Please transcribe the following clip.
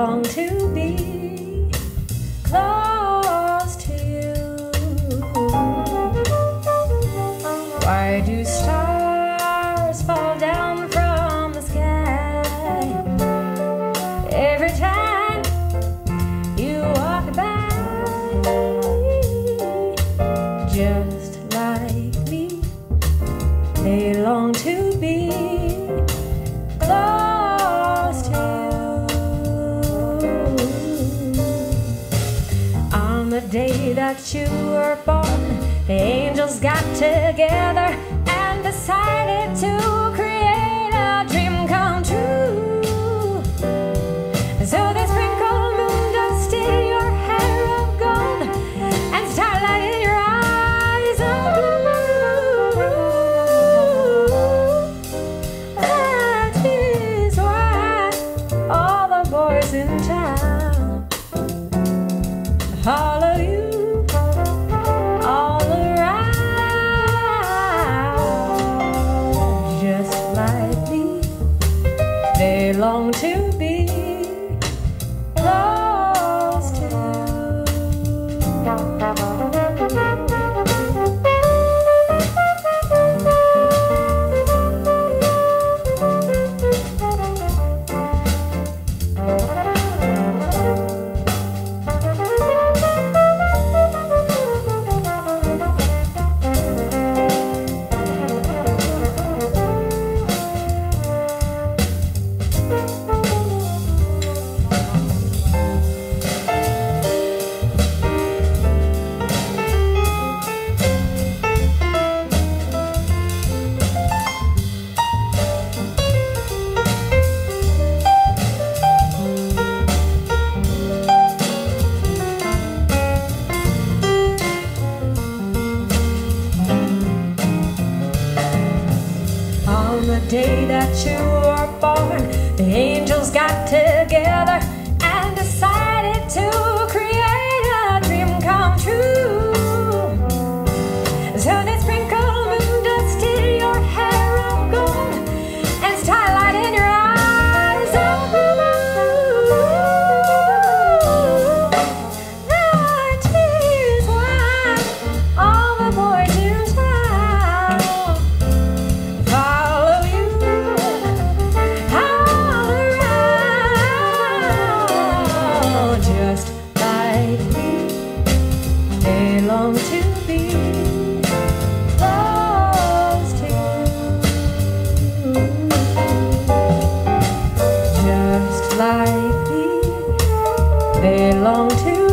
long to be close to you. Why do stars fall down from the sky every time you walk by? Just like me, they long to be close to you. On the day that you were born, the angels got together and decided to create a dream come true. So they sprinkled moon dust in your hair of gold and starlight in your eyes of blue. That is why all the boys in town follow you all around. Just like me, they long to be close to you. On the day that you were born, the angels got together and decided to create a dream come true. So they sprinkled moon dust in your hair of gold and starlight in your eyes of blue. That is why all the boys in town follow you all around. Just like me, they long to be close to you. Just like me, they long to